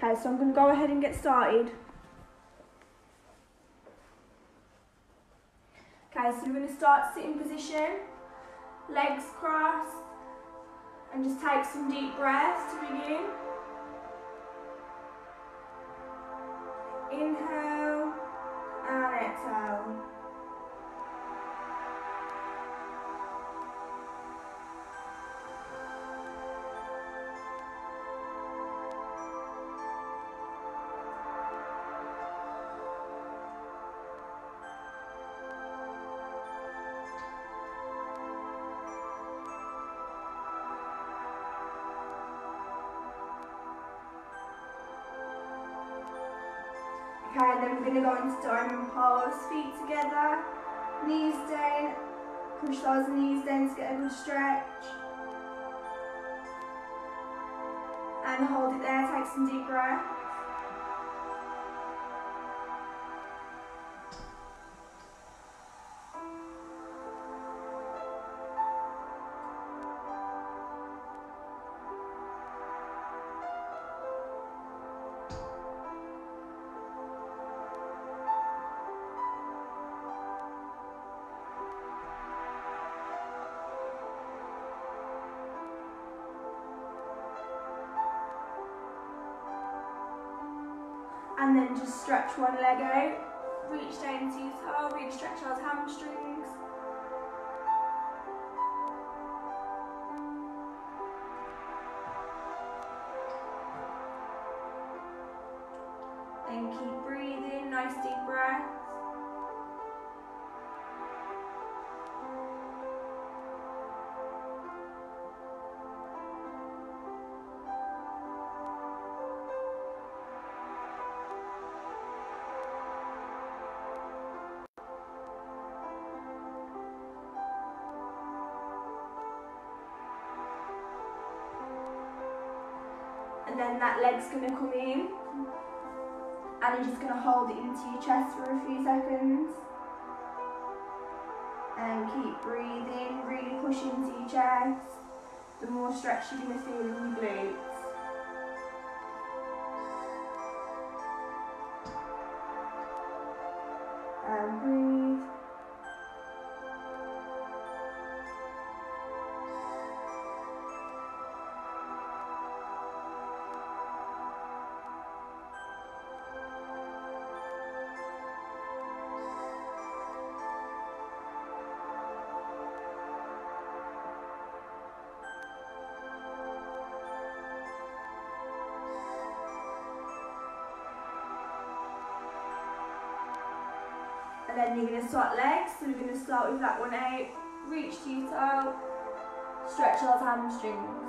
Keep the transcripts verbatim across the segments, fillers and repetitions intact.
Okay, so I'm going to go ahead and get started. Okay, so we're going to start sitting position, legs crossed, and just take some deep breaths to begin. Inhale and exhale. Okay, and then we're going to go into diamond pose, feet together, knees down, push those knees down to get a good stretch. And hold it there, take some deep breaths. And then just stretch one leg out, reach down to your toe, really stretch those hamstrings. And keep breathing, nice deep breaths. And then that leg's going to come in, and you're just going to hold it into your chest for a few seconds. And keep breathing, really push into your chest. The more stretch you're going to feel in your glutes. And breathe. And then you're going to swap legs, so we're going to start with that one out, reach to your toe, stretch those hamstrings.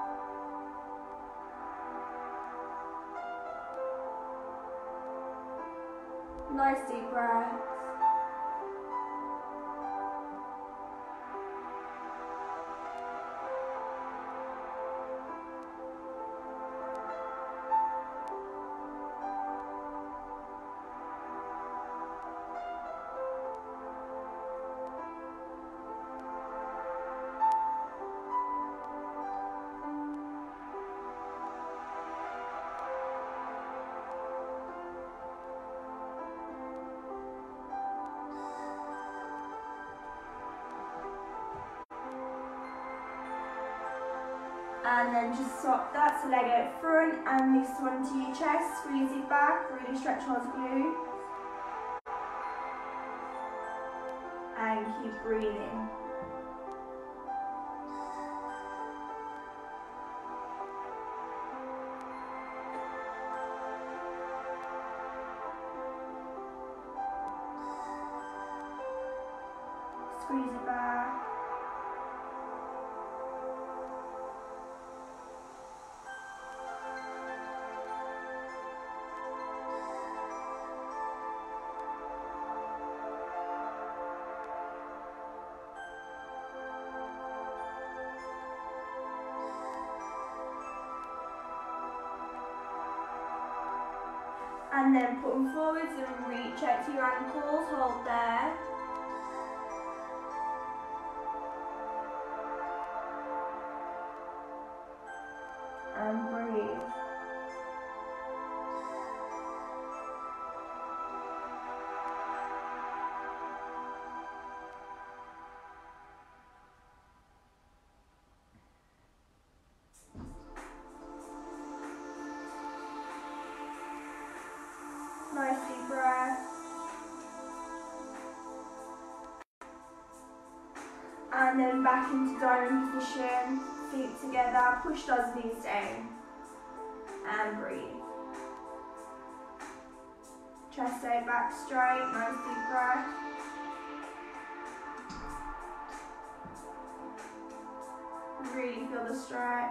Nice deep breaths. And then just swap that to leg out front and this one to your chest, squeeze it back, really stretch those glutes. And keep breathing. Squeeze it back. And then put them forwards and reach out to your ankles, hold there. And breathe. And then back into diamond position, feet together, push those knees down. And breathe. Chest out back straight, nice deep breath. Really feel the stretch.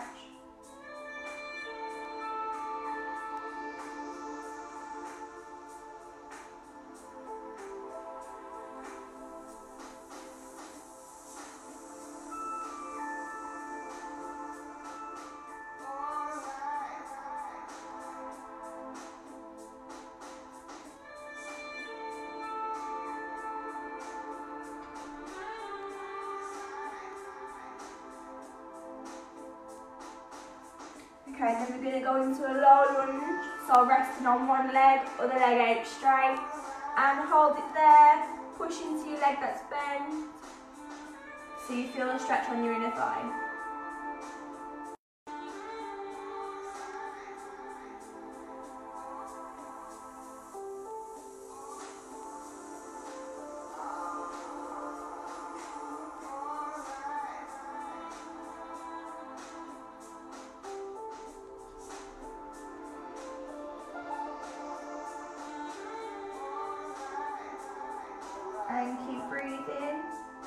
Okay, then we're going to go into a low lunge, so resting on one leg, other leg out straight, and hold it there, push into your leg that's bent, so you feel a stretch on your inner thigh. And keep breathing.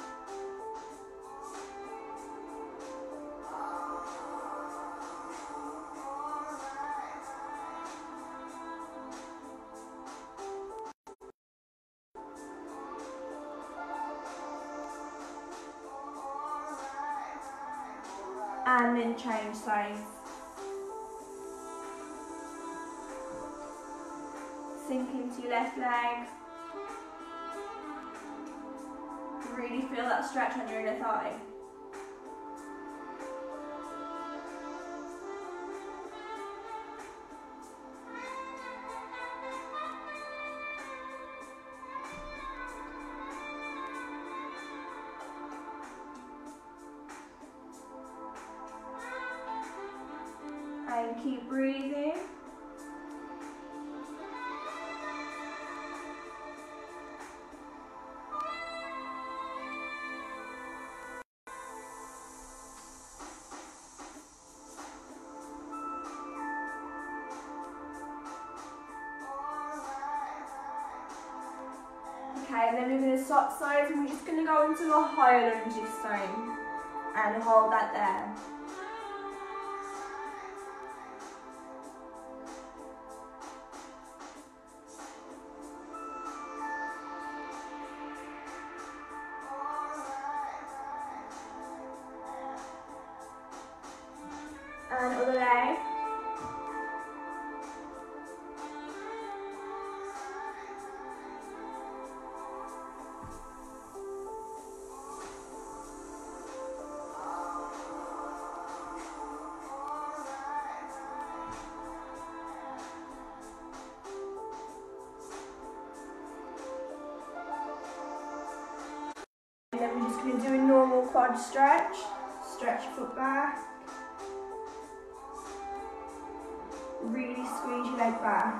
And then change sides. Sink into your left leg. Really feel that stretch on your inner thigh. And keep breathing. Okay, and then we're going to swap sides and we're just going to go into a higher lunge this time and hold that there. And other leg. And then we're just going to do a normal quad stretch. Stretch foot back. Really squeeze your leg back.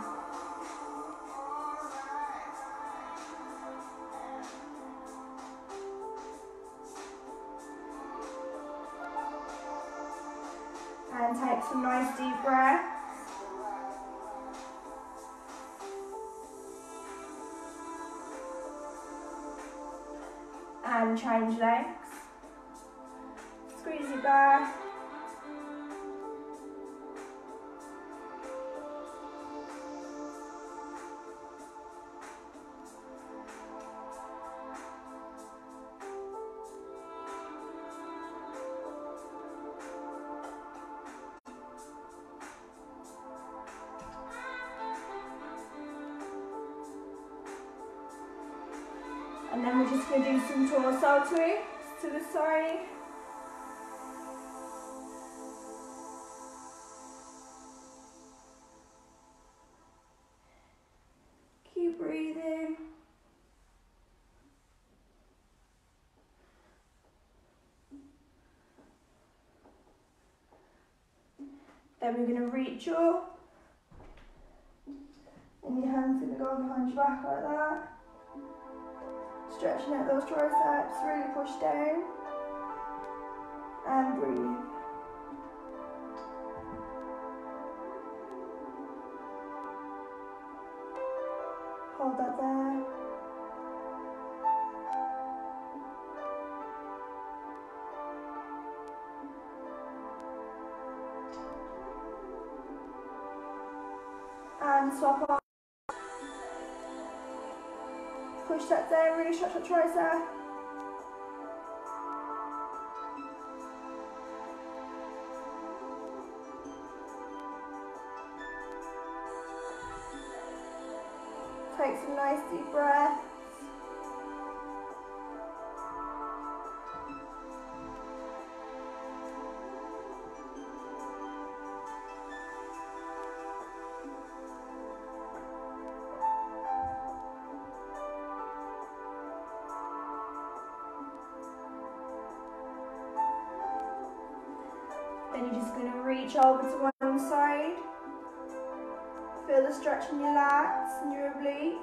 And take some nice deep breaths. And change legs. Squeeze it back. And then we're just going to do some torso twists to the side. Keep breathing. Then we're going to reach up. And your hands are going to go behind your back like that. Stretching out those triceps, really push down. And swap on. Push that down, really stretch that tricep. Take some nice deep breaths. Then you're just going to reach over to one side. Feel the stretch in your lats and your obliques.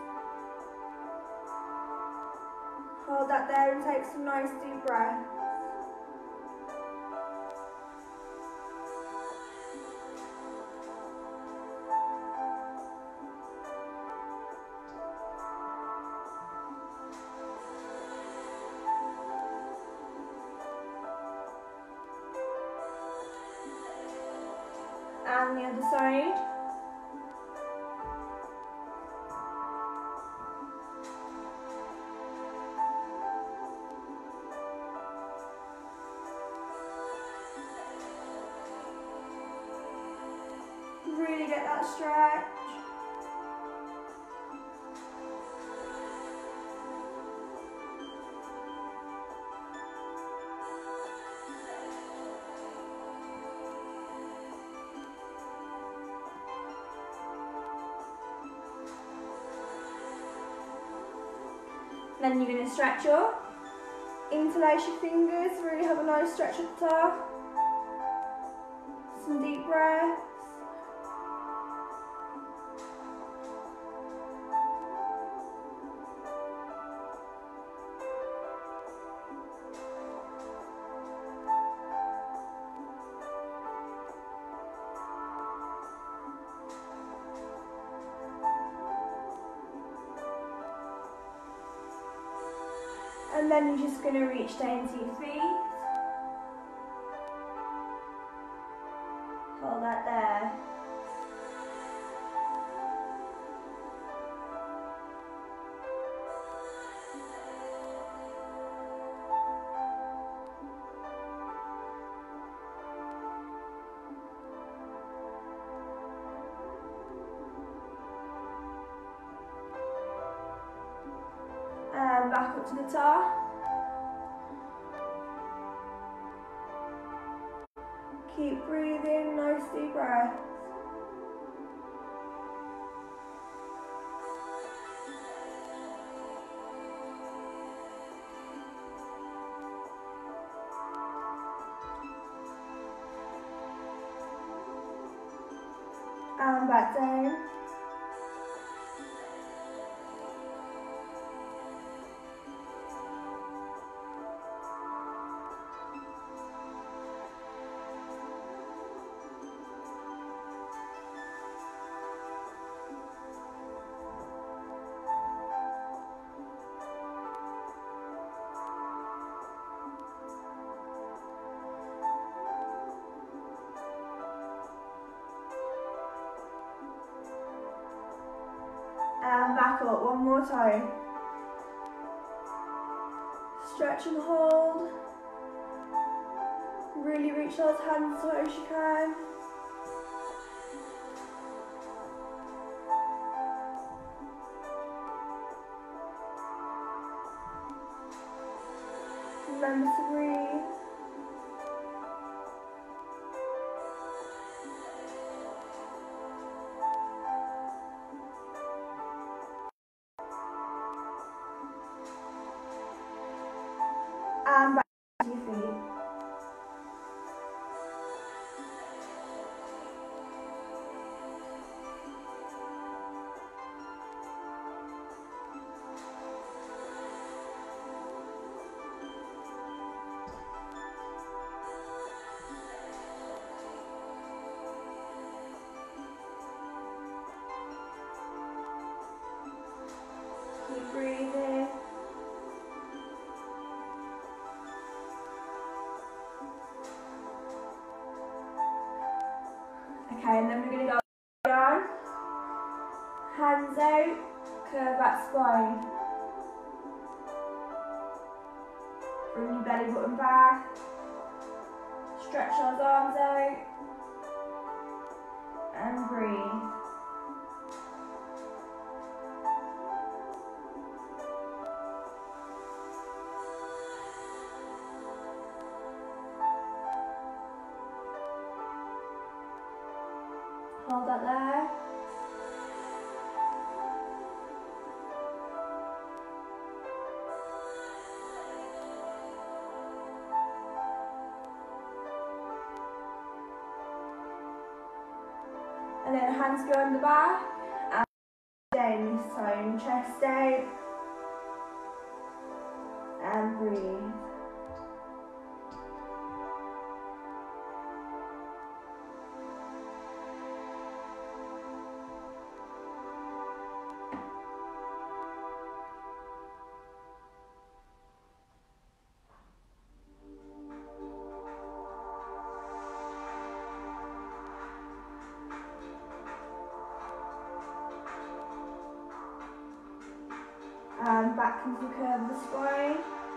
Hold that there and take some nice deep breaths. And the other side. Really get that stretch. Then you're going to stretch up, interlace your fingers, really have a nice stretch at the top. Some deep breaths. And then you're just going to reach down to your feet. Hold that there. And back up to the top. Keep breathing, nice deep breaths. And back down. And back up one more time. Stretch and hold. Really reach those hands as high as you can. Remember to breathe. And back to your feet. that spine. Bring your belly button back. Stretch those arms out. And breathe. Hold that there. And then hands go on the back and down this time, chest out and breathe. And back into the curve of the spine.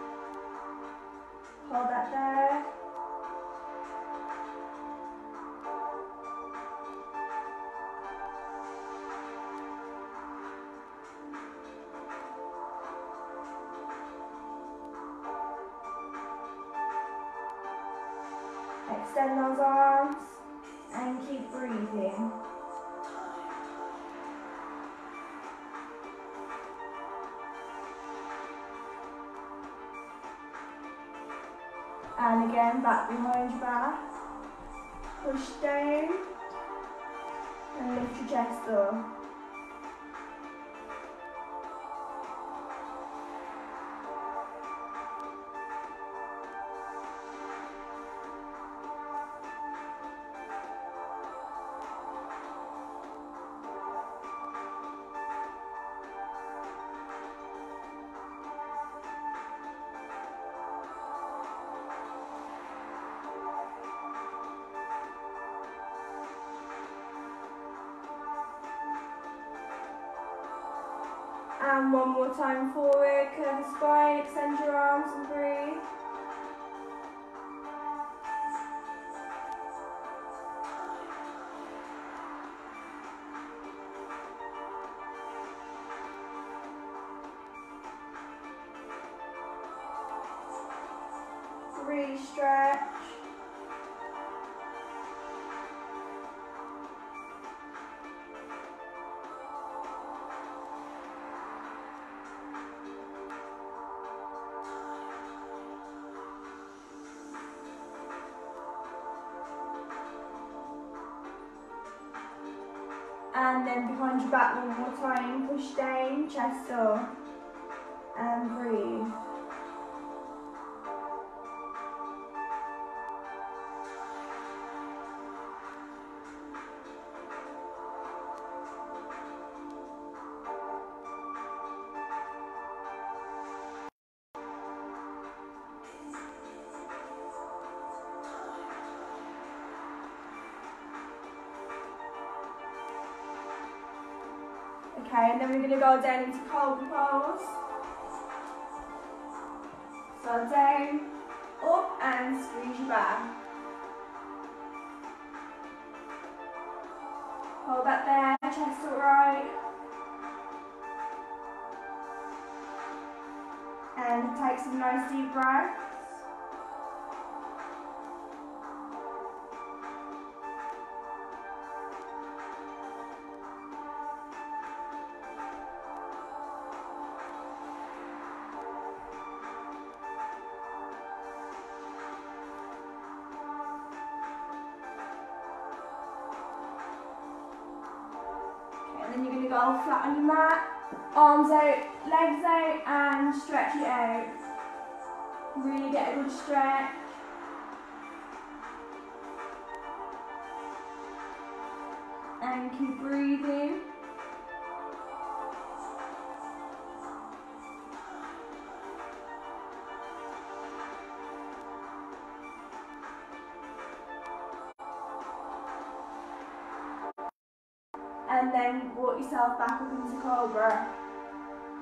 Hold that there. Extend those arms and keep breathing. And again, back behind your back. Push down and lift your chest up. And one more time forward, curve the spine, extend your arms and breathe. Really stretch. And then behind your back one more time, push down, chest up, and breathe. Okay, and then we're going to go down into cobra pose. So down, up and squeeze your back. Hold that there, chest upright. And take some nice deep breaths. And then you're going to go flat on your mat, arms out, legs out, and stretch it out. Really get a good stretch. And keep breathing. And then walk yourself back up into cobra.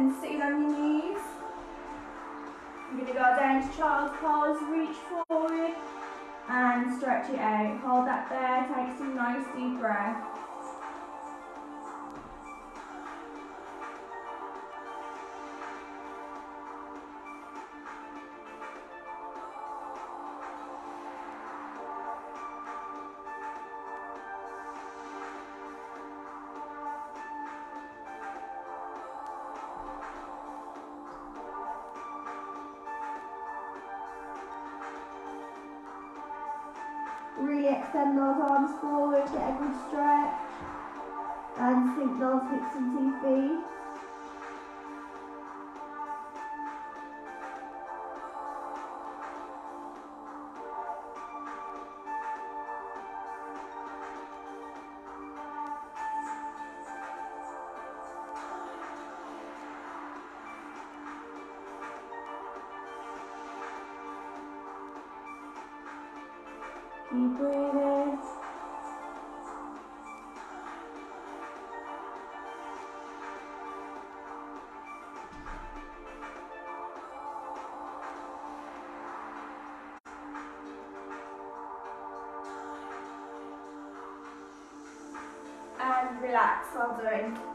and sitting on your knees. You're going to go down to child's pose, reach forward and stretch it out. Hold that there, take some nice deep breaths. Really extend those arms forward, get a good stretch and sink those hips into your feet. Keep breathing. And relax, well done.